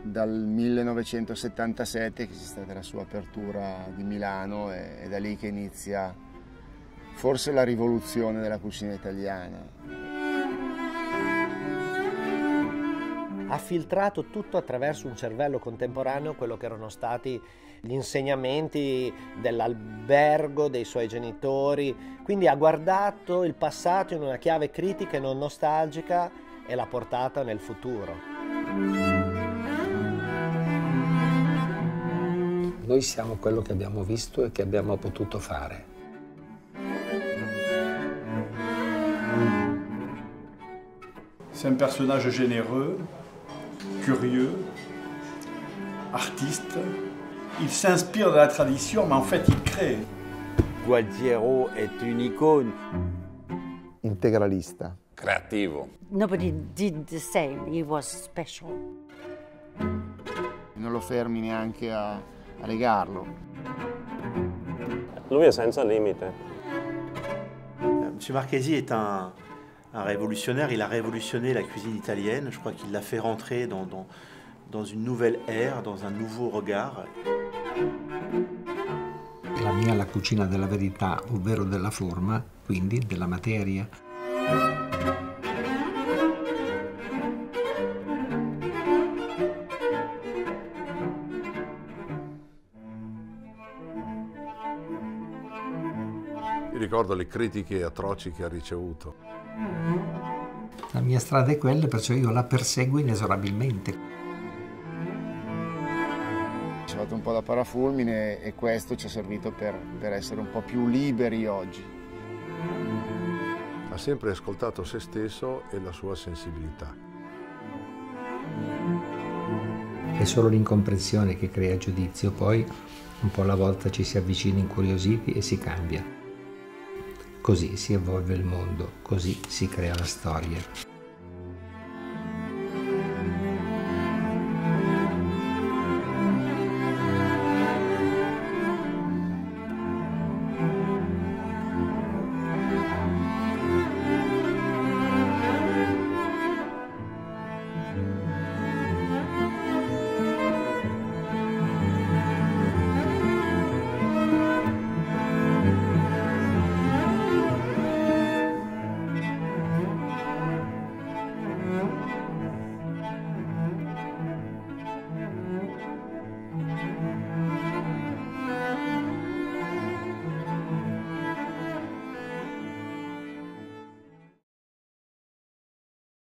dal 1977, che c'è stata la sua apertura di Milano, è da lì che inizia forse la rivoluzione della cucina italiana. Ha filtrato tutto attraverso un cervello contemporaneo quello che erano stati gli insegnamenti dell'albergo, dei suoi genitori, quindi ha guardato il passato in una chiave critica e non nostalgica e l'ha portata nel futuro. Noi siamo quello che abbiamo visto e che abbiamo potuto fare. C'est un personnage généreux, curieux, artiste. Il s'inspire de la tradition, mais en fait il crée. Gualtiero est une icône. Integralista. Creativo. Nobody did the same, he was special. Non lo fermi neanche a legarlo. Lui è senza limite. Monsieur Marchesi est un révolutionnaire, il a révolutionné la cuisine italienne, je crois qu'il l'a fait rentrer dans une nouvelle ère, dans un nouveau regard. La mia è la cucina della verità, ovvero della forma, quindi della materia. Io ricordo le critiche atroci che ha ricevuto. La mia strada è quella, perciò io la perseguo inesorabilmente. Ci ha fatto un po' da parafulmine e questo ci è servito per essere un po' più liberi oggi. Ha sempre ascoltato se stesso e la sua sensibilità. È solo l'incomprensione che crea giudizio, poi un po' alla volta ci si avvicina incuriositi e si cambia. Così si evolve il mondo, così si crea la storia.